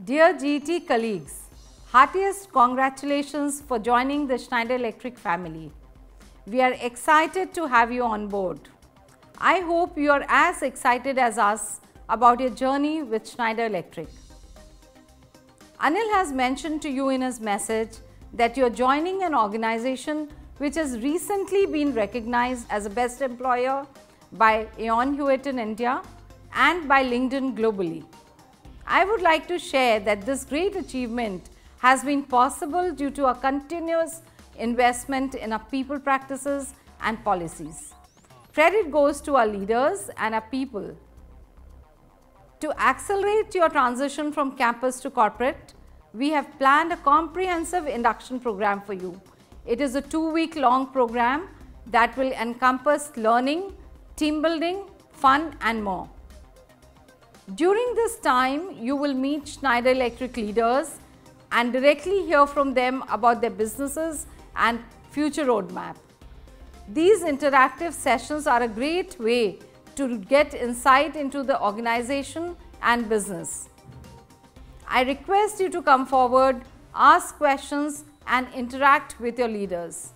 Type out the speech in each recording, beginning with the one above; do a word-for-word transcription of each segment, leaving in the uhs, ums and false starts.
Dear G E T colleagues, heartiest congratulations for joining the Schneider Electric family. We are excited to have you on board. I hope you are as excited as us about your journey with Schneider Electric. Anil has mentioned to you in his message that you are joining an organization which has recently been recognized as a best employer by Aon Hewitt in India and by LinkedIn globally. I would like to share that this great achievement has been possible due to a continuous investment in our people practices and policies. Credit goes to our leaders and our people. To accelerate your transition from campus to corporate, we have planned a comprehensive induction program for you. It is a two-week long program that will encompass learning, team building, fun and more. During this time, you will meet Schneider Electric leaders and directly hear from them about their businesses and future roadmap. These interactive sessions are a great way to get insight into the organization and business. I request you to come forward, ask questions and interact with your leaders.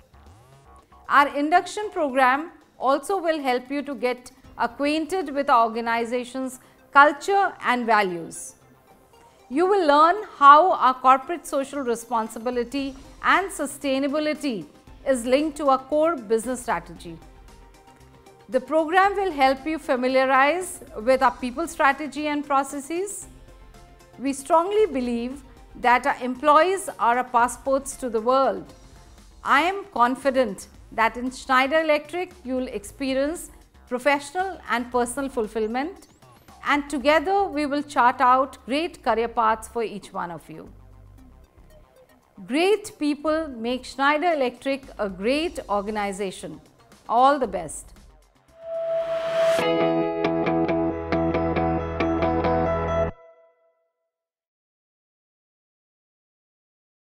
Our induction program also will help you to get acquainted with our organization's culture and values. You will learn how our corporate social responsibility and sustainability is linked to our core business strategy. The program will help you familiarize with our people strategy and processes. We strongly believe that our employees are our passports to the world. I am confident that in Schneider Electric you will experience professional and personal fulfillment, and together we will chart out great career paths for each one of you. Great people make Schneider Electric a great organization. All the best.